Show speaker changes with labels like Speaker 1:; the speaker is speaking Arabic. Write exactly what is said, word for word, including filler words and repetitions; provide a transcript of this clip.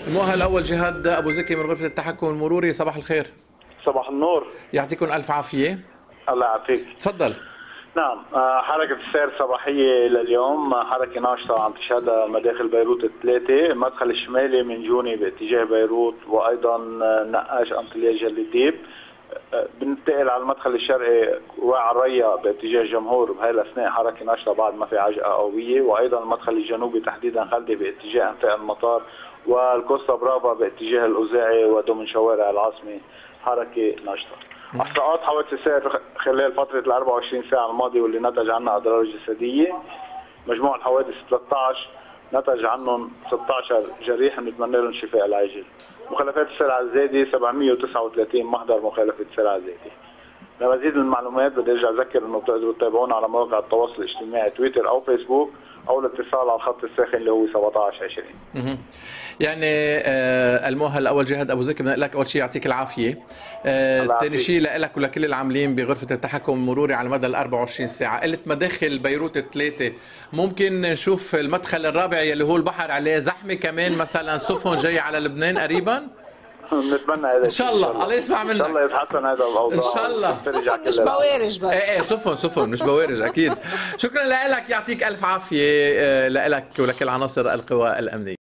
Speaker 1: المؤهل الأول جهاد أبو زكي من غرفة التحكم المروري، صباح الخير.
Speaker 2: صباح النور.
Speaker 1: يعطيكم ألف عافية.
Speaker 2: الله يعافيك.
Speaker 1: تفضل.
Speaker 2: نعم، حركة السير صباحية لليوم حركة ناشطة عم تشهدها مداخل بيروت الثلاثة، المدخل الشمالي من جوني باتجاه بيروت وأيضا نقاش أنطليا جليديب. بننتقل على المدخل الشرقي واع الريا باتجاه جمهور، بهاي الأثناء حركة ناشطة بعد ما في عجقة قوية، وأيضا المدخل الجنوبي تحديدا خلدي باتجاه أنفاق المطار، والكوستا برافا باتجاه الأوزاعي وضمن شوارع العاصمة حركة ناشطة. احصاءات حوادث السير خلال فترة ال أربعة وعشرين ساعة الماضية واللي نتج عنها أضرار جسدية، مجموع الحوادث ثلاثة عشر، نتج عنهم ستة عشر جريح، بنتمنى لهم الشفاء العاجل. مخالفات السرعة الزايدة سبعمئة وتسعة وثلاثين محضر مخالفة سرعة زايدة. لمزيد من المعلومات بدي ارجع اذكر انه بتقدروا تتابعونا على مواقع التواصل الاجتماعي تويتر او فيسبوك او الاتصال على الخط الساخن اللي هو سبعة عشر عشرين.
Speaker 1: يعني آه المؤهل الاول جهاد ابو زكي، بدنا لك اول شيء يعطيك العافيه. ثاني آه شيء لك ولكل العاملين بغرفه التحكم المروري على مدى ال أربعة وعشرين ساعه. قلت مداخل بيروت الثلاثه، ممكن نشوف المدخل الرابع يلي هو البحر عليه زحمه كمان، مثلا سفن جايه على لبنان قريبا؟
Speaker 2: بنتمنى هذا
Speaker 1: ان شاء الله. الله يسمع منك.
Speaker 2: ان شاء الله يتحسن هذا الاوضاع
Speaker 1: ان شاء الله.
Speaker 3: سفن مش بوارج بس.
Speaker 1: ايه ايه سفن سفن مش بوارج اكيد. شكرا لك، يعطيك الف عافيه لك ولكل عناصر القوى الامنيه.